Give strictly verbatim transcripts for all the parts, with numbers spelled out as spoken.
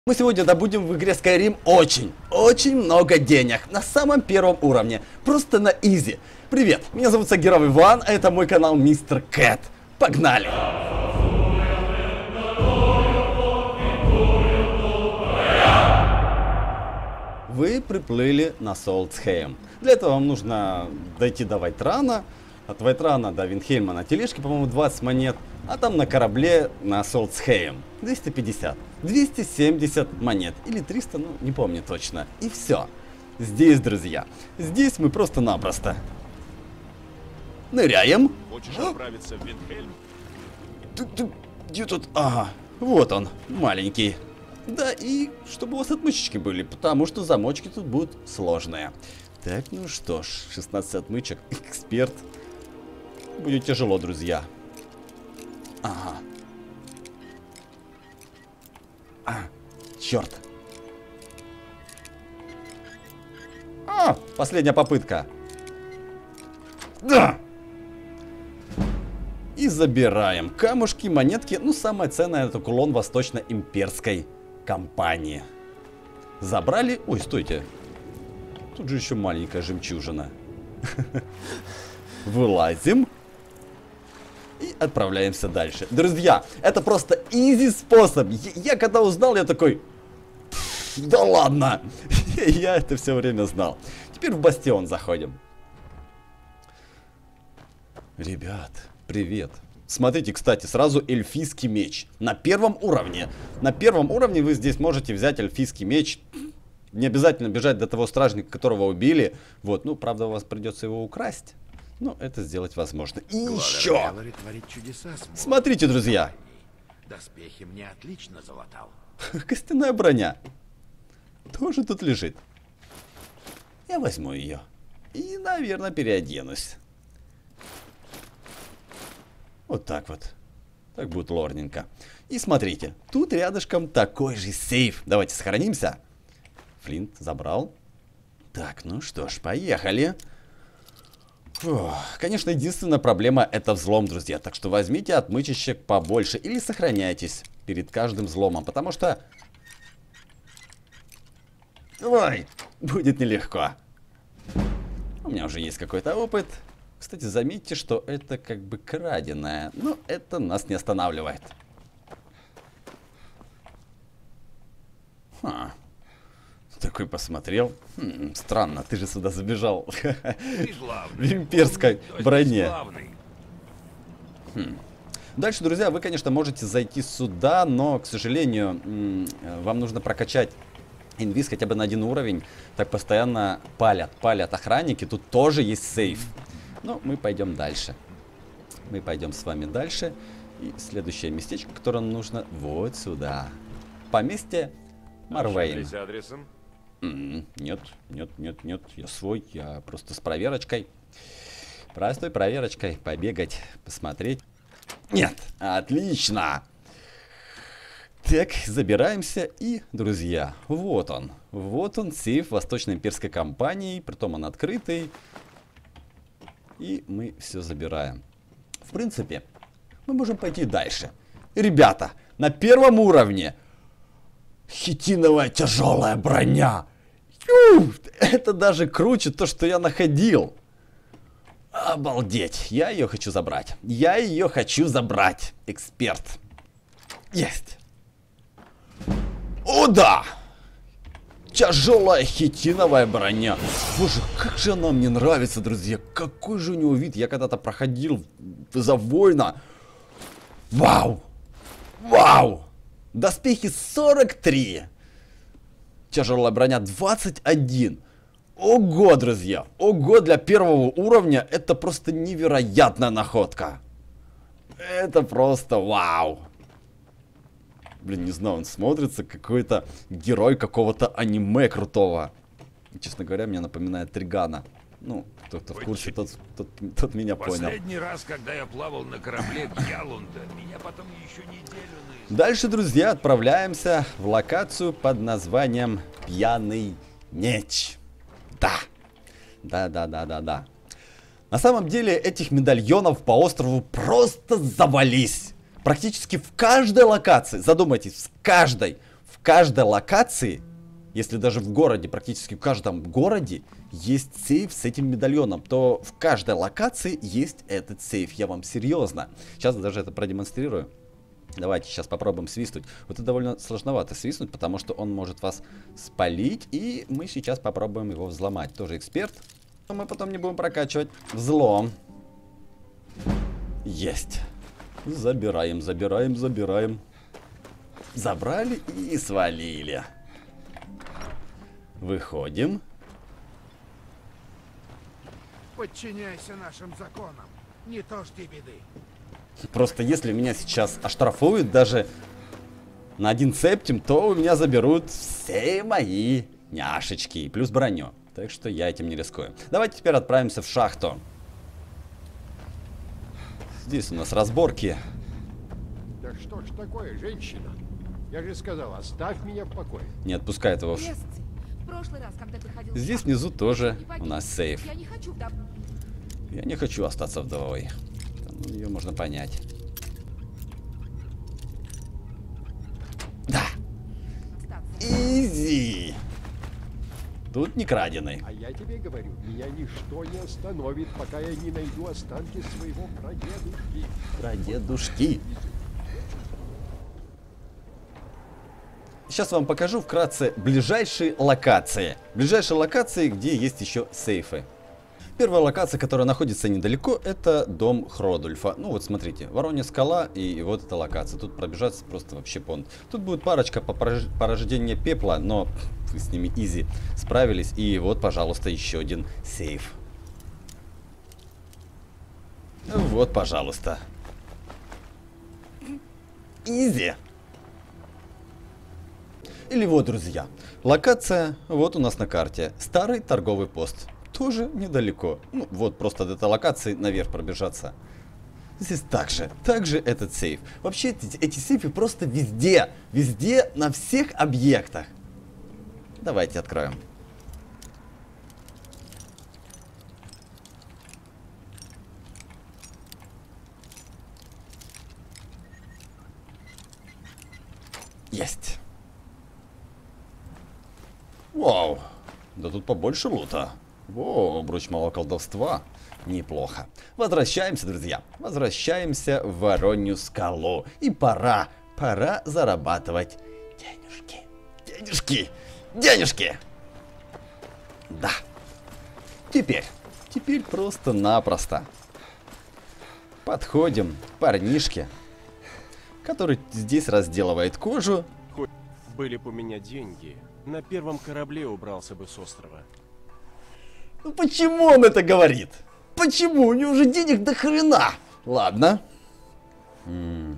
Мы сегодня добудем в игре Skyrim очень, очень много денег на самом первом уровне, просто на изи. Привет, меня зовут Сагиров Иван, а это мой канал Мистер Кэт. Погнали! Вы приплыли на Солтсхейм. Для этого вам нужно дойти до Вайтрана, от Вайтрана до Виндхейма на тележке, по-моему, двадцать монет, а там на корабле на Солтсхейм двести пятьдесят. двести семьдесят монет или триста, ну не помню точно. И все. Здесь, друзья, здесь мы просто-напросто ныряем. Хочешь отправиться в Виндхейм? Где тут? Ага, вот он, маленький. Да, и чтобы у вас отмычки были, потому что замочки тут будут сложные. Так, ну что ж, шестнадцать отмычек, эксперт. Будет тяжело, друзья. Ага. А, черт. А, последняя попытка. Да! И забираем камушки, монетки. Ну, самое ценное — это кулон Восточно-Имперской компании. Забрали. Ой, стойте. Тут же еще маленькая жемчужина. Вылазим. И отправляемся дальше. Друзья, это просто изи способ. Я, я когда узнал, я такой... Да ладно. Я это все время знал. Теперь в Бастион заходим. Ребят, привет. Смотрите, кстати, сразу эльфийский меч. На первом уровне. На первом уровне вы здесь можете взять эльфийский меч. Не обязательно бежать до того стражника, которого убили. Вот, ну, правда, у вас придется его украсть. Но это сделать возможно. И еще! Смотрите, друзья! Доспехи мне отлично залатал. Костяная броня. Тоже тут лежит. Я возьму ее. И, наверное, переоденусь. Вот так вот. Так будет лорненько. И смотрите, тут рядышком такой же сейф. Давайте сохранимся. Флинт забрал. Так, ну что ж, поехали. Фух, конечно, единственная проблема — это взлом, друзья. Так что возьмите отмычечек побольше или сохраняйтесь перед каждым взломом, потому что... Ой, будет нелегко. У меня уже есть какой-то опыт. Кстати, заметьте, что это как бы краденое, но это нас не останавливает. Ха. Такой посмотрел. Хм, странно, ты же сюда забежал. В имперской броне. Хм. Дальше, друзья, вы, конечно, можете зайти сюда, но, к сожалению, вам нужно прокачать инвиз хотя бы на один уровень. Так постоянно палят, палят охранники. Тут тоже есть сейф. Но мы пойдем дальше. Мы пойдем с вами дальше. И следующее местечко, которое нам нужно, вот сюда. Поместье Марвейн. Mm-hmm. Нет, нет, нет, нет, я свой, я просто с проверочкой. Простой проверочкой побегать, посмотреть. Нет, отлично. Так, забираемся и, друзья, вот он. Вот он, сейф Восточно-Имперской компании, притом он открытый. И мы все забираем. В принципе, мы можем пойти дальше. Ребята, на первом уровне хитиновая тяжелая броня. Ю, это даже круче то, что я находил. Обалдеть. Я ее хочу забрать. Я ее хочу забрать. Эксперт. Есть. О, да. Тяжелая хитиновая броня. Боже, как же она мне нравится, друзья. Какой же у него вид. Я когда-то проходил за воина. Вау. Вау. Доспехи сорок три. Тяжелая броня двадцать один. Ого, друзья. Ого, для первого уровня это просто невероятная находка. Это просто вау. Блин, не знаю, он смотрится какой-то герой какого-то аниме крутого. Честно говоря, мне напоминает Тригана. Ну, кто-то в курсе, тот, тот, тот меня понял. Последний раз, когда я плавал на корабле Гьялунда, меня потом еще неделю... Дальше, друзья, отправляемся в локацию под названием Пьяный Меч. Да. Да-да-да-да-да. На самом деле, этих медальонов по острову просто завались. Практически в каждой локации, задумайтесь, в каждой, в каждой локации, если даже в городе, практически в каждом городе есть сейф с этим медальоном, то в каждой локации есть этот сейф. Я вам серьезно. Сейчас даже это продемонстрирую. Давайте сейчас попробуем свистнуть. Вот это довольно сложновато свистнуть, потому что он может вас спалить. И мы сейчас попробуем его взломать. Тоже эксперт. Но мы потом не будем прокачивать. Взлом. Есть. Забираем, забираем, забираем. Забрали и свалили. Выходим. Подчиняйся нашим законам. Не то жди беды. Просто если меня сейчас оштрафуют даже на один септим, то у меня заберут все мои няшечки. Плюс броню. Так что я этим не рискую. Давайте теперь отправимся в шахту. Здесь у нас разборки. Да что ж такое, женщина? Я же сказал, оставь меня в покое. Не отпускает его. В прошлый раз, когда ты ходил Здесь в шахту, внизу тоже не у погиб. нас сейф. Я не хочу вдов... Я не хочу остаться вдовой. Ну, ее можно понять. Да. остаться. Изи. Тут не краденый. А я тебе говорю, меня ничто не остановит, пока я не найду останки своего прадедушки. Прадедушки. Сейчас вам покажу вкратце ближайшие локации. Ближайшие локации, где есть еще сейфы. Первая локация, которая находится недалеко, это дом Хродульфа. Ну вот смотрите, Воронья скала и вот эта локация. Тут пробежаться просто вообще понт. Тут будет парочка по порождению пепла, но вы с ними изи справились. И вот, пожалуйста, еще один сейф. Вот, пожалуйста. Изи. Или вот, друзья, локация вот у нас на карте. Старый торговый пост. Тоже недалеко. Ну, вот просто до этой локации наверх пробежаться. Здесь также, также этот сейф. Вообще эти, эти сейфы просто везде. Везде, на всех объектах. Давайте откроем. Есть. Вау. Да тут побольше лута. О, бруч малого колдовства. Неплохо. Возвращаемся, друзья. Возвращаемся в Воронью скалу. И пора, пора зарабатывать денежки. Денежки. Денежки. Да. Теперь, теперь просто-напросто подходим к парнишке, который здесь разделывает кожу. Хоть были бы у меня деньги, на первом корабле убрался бы с острова. Ну почему он это говорит? Почему? У него уже денег до хрена. Ладно. М-м.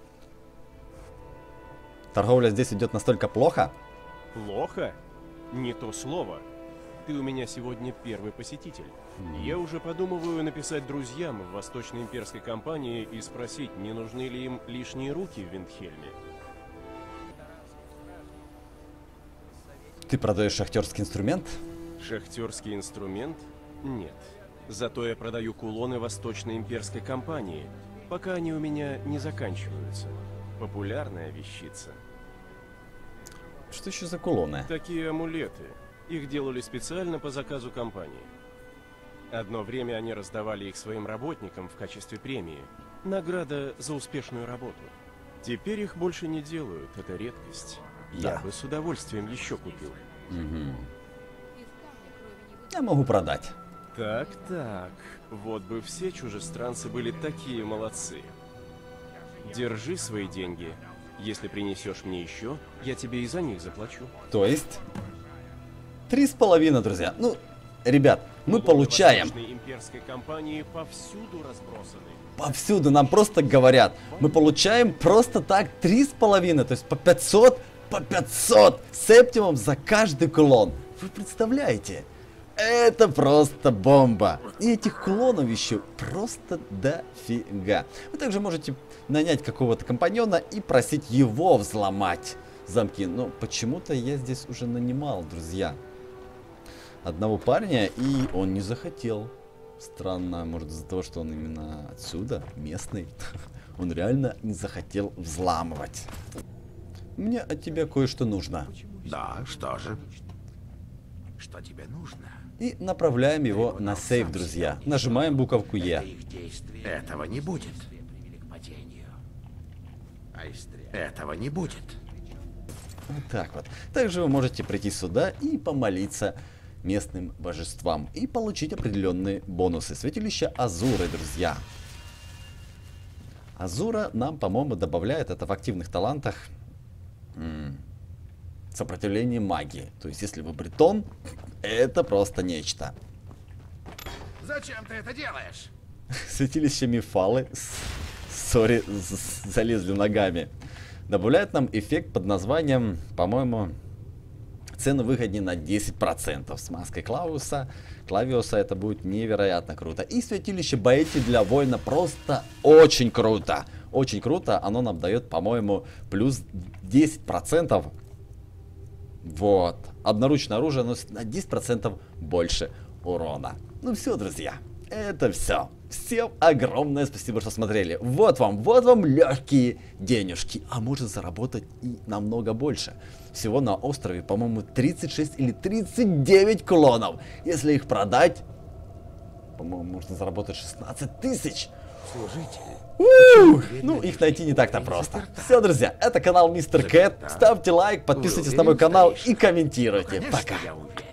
Торговля здесь идет настолько плохо? Плохо? Не то слово. Ты у меня сегодня первый посетитель. Mm. Я уже подумываю написать друзьям в Восточной имперской компании и спросить, не нужны ли им лишние руки в Виндхельме. Ты продаешь шахтерский инструмент? Шахтерский инструмент? Нет. Зато я продаю кулоны Восточной имперской компании, пока они у меня не заканчиваются. Популярная вещица. Что еще за кулоны? Такие амулеты. Их делали специально по заказу компании. Одно время они раздавали их своим работникам в качестве премии. Награда за успешную работу. Теперь их больше не делают, это редкость. Да. Я бы с удовольствием еще купил. Угу. Я могу продать. Так, так. Вот бы все чужестранцы были такие молодцы. Держи свои деньги. Если принесешь мне еще, я тебе и за них заплачу. То есть три с половиной, друзья. Ну, ребят, мы получаем. Восточной имперской компании повсюду разбросаны. Повсюду нам просто говорят, мы получаем просто так три с половиной, то есть по пятьсот, по пятьсот септимов за каждый кулон. Вы представляете? Это просто бомба. И этих кулонов еще просто дофига. Вы также можете нанять какого-то компаньона и просить его взломать замки. Но почему-то я здесь уже нанимал, друзья, одного парня, и он не захотел. Странно, может из-за того, что он именно отсюда, местный. Он реально не захотел взламывать. Мне от тебя кое-что нужно. Да, что же? Что тебе нужно? И направляем его на сейф, друзья. Нажимаем буковку Е. Этого не будет. Этого не будет. Вот так вот. Также вы можете прийти сюда и помолиться местным божествам. И получить определенные бонусы. Святилище Азуры, друзья. Азура нам, по-моему, добавляет это в активных талантах. М-м, сопротивление магии. То есть, если вы бретон, это просто нечто. Зачем ты это делаешь? Святилище Мифалы. Сори, залезли ногами. Добавляет нам эффект под названием, по-моему, цену выгоднее на десять процентов. С маской Клавиуса. Клавиуса это будет невероятно круто. И святилище Баэти для воина просто очень круто. Очень круто. Оно нам дает, по-моему, плюс десять процентов. Вот. Одноручное оружие носит на десять процентов больше урона. Ну все, друзья. Это все. Всем огромное спасибо, что смотрели. Вот вам, вот вам легкие денежки. А можно заработать и намного больше. Всего на острове, по-моему, тридцать шесть или тридцать девять кулонов. Если их продать, по-моему, можно заработать шестнадцать тысяч. Служитель. Ну, их найти не так-то просто. Все, друзья, это канал Мистер Кэт. Ставьте лайк, подписывайтесь на мой канал и комментируйте. Пока.